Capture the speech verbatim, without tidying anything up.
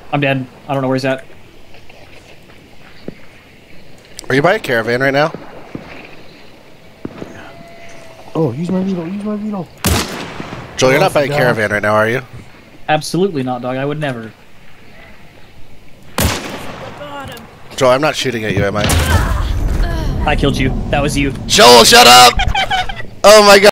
I'm dead. I don't know where he's at. Are you by a caravan right now? Oh, use my veto, use my veto. Joel, you're Oh, not by a God. caravan right now, are you? Absolutely not, dog. I would never. Joel, I'm not shooting at you, am I? I killed you. That was you. Joel, shut up! Oh my god.